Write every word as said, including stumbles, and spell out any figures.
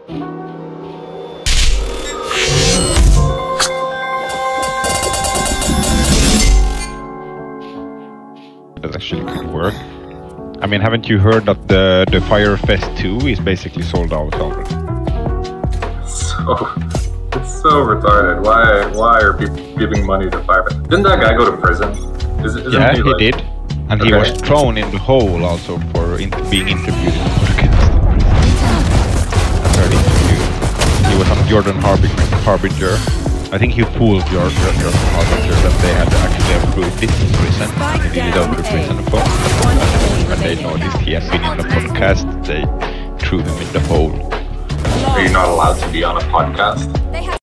That actually could work. I mean, haven't you heard that the the Fire Fest two is basically sold out already? So it's so retarded. Why why are people giving money to Fire Fest? Didn't that guy go to prison? Is, isn't yeah, he, he like... did, and okay. he was thrown in the hole also for in being interviewed in the podcast. That's our interview. He was on Jordan Harbinger. Harbinger. I think he fooled Jordan Harbinger that they had actually approved it in prison. They did it over prison phone. When they noticed he has been in the podcast, they threw him in the hole. Are you not allowed to be on a podcast?